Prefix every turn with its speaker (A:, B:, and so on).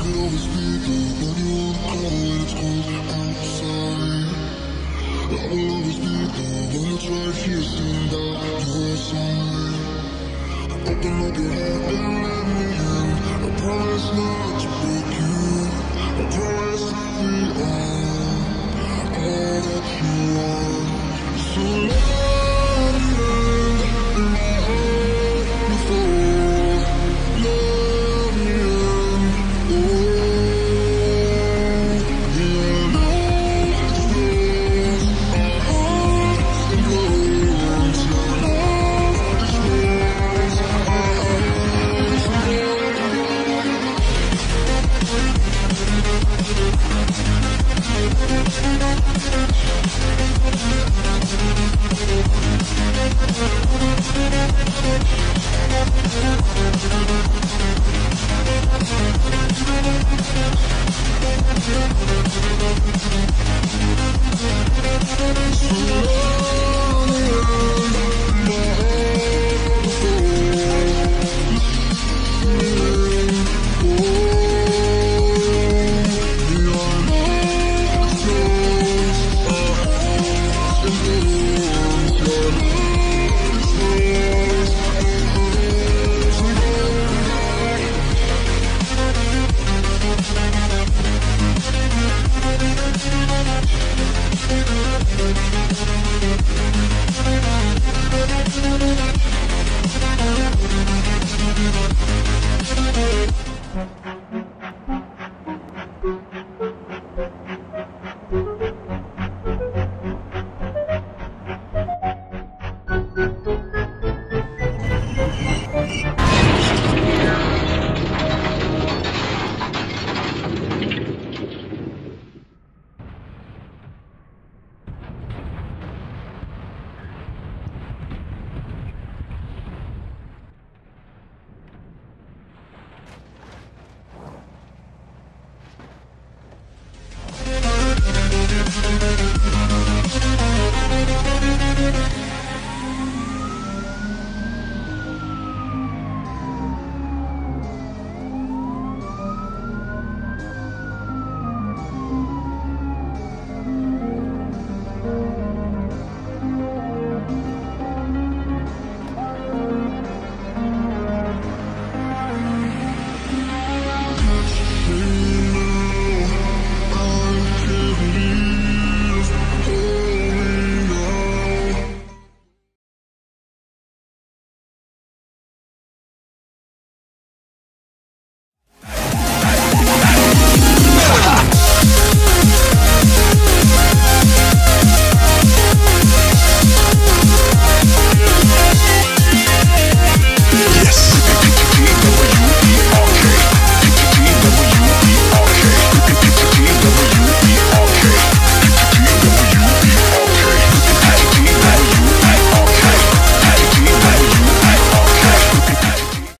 A: always be there when you wanna call when it's cold outside. I will always be there when it's right here standing by your side. Open up your heart and let me in. I promise not to break you. I promise that we are all that you are. So let me in my heart before. Let me in. Oh, we are lost our hearts and goals. Your love explores our hearts and
B: Thank